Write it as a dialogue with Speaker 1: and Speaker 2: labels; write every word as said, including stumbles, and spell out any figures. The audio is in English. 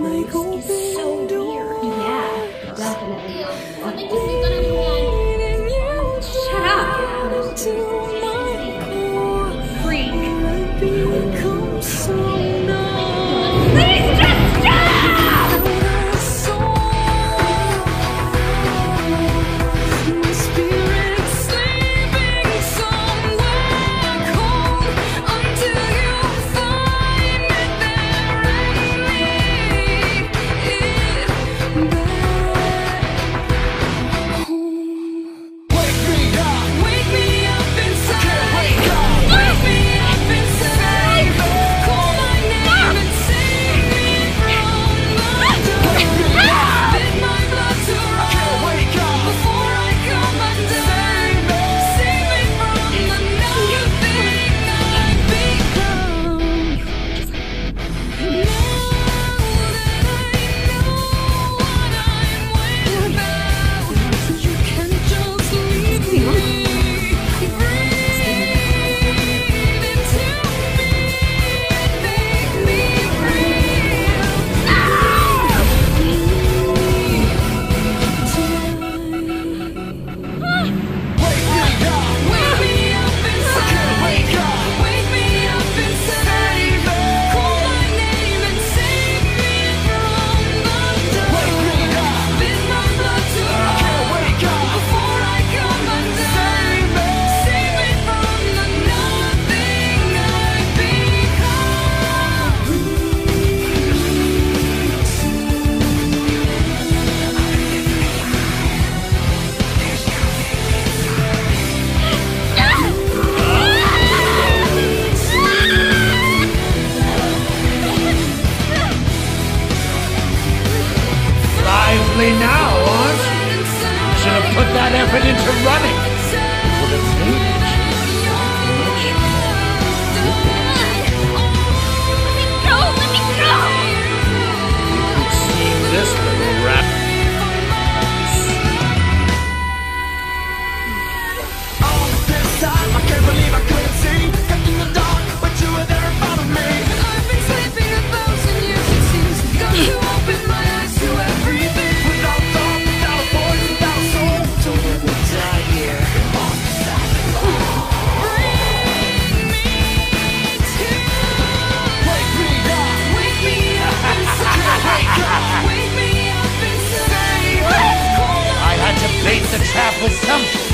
Speaker 1: This is so weird.
Speaker 2: Yeah, definitely.
Speaker 1: Shut up. Freak. Please just stop!
Speaker 3: Now, aren't you? You should have put that effort into running. It would have made the chase much more vivid.
Speaker 1: Go, let me go!
Speaker 3: You could see this little rat.
Speaker 4: All this time, I can't believe I couldn't see. Kept in the dark, but you were there in front of me. I've been sleeping a thousand years, it seems. Got to open my eyes to everything.
Speaker 3: I had to bait the trap with something.